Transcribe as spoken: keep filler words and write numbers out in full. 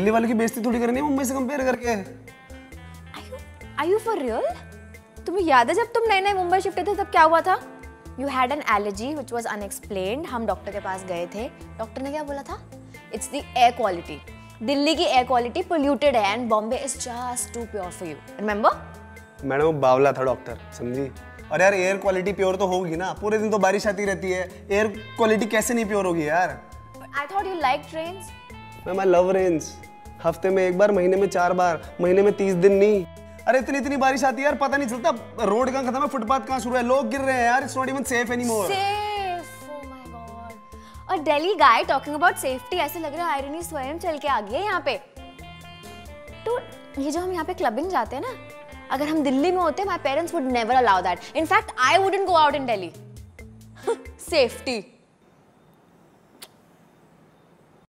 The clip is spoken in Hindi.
दिल्ली वाले की बेइज्जती थोड़ी करनी है मुंबई से कंपेयर करके। Are you for real? तुम्हें याद है जब तुम नए नए मुंबई शिफ्ट थे तब क्या हुआ था? You had an allergy which was unexplained. हम डॉक्टर के पास गए थे। डॉक्टर ने क्या बोला था? It's the air quality. Delhi की एयर क्वालिटी पोल्यूटेड है and Bombay is just too pure for you. Remember? Madam वो बावला था डॉक्टर, समझी? और यार एयर क्वालिटी प्योर तो होगी ना, पूरे दिन तो बारिश आती रहती है, एयर क्वालिटी कैसे नहीं प्योर होगी यार? I thought you liked rains. Ma'am I love rains, हफ्ते में एक बार, महीने में चार बार, महीने में तीस दिन नहीं। अरे इतनी इतनी बारिश आती है यार, पता नहीं चलता रोड कहाँ खत्म है, फुटपाथ कहाँ शुरू है, लोग गिर रहे हैं यार, it's not even safe anymore. Safe, oh my god. और Delhi guy talking about safety, ऐसे लग रहा है आयरनी स्वयं चल के आ गई है यहाँ पे। तो ये जो हम यहाँ पे क्लबिंग जाते हैं ना, अगर हम दिल्ली में होते, my parents would never allow that. In fact I wouldn't go out in Delhi. Safety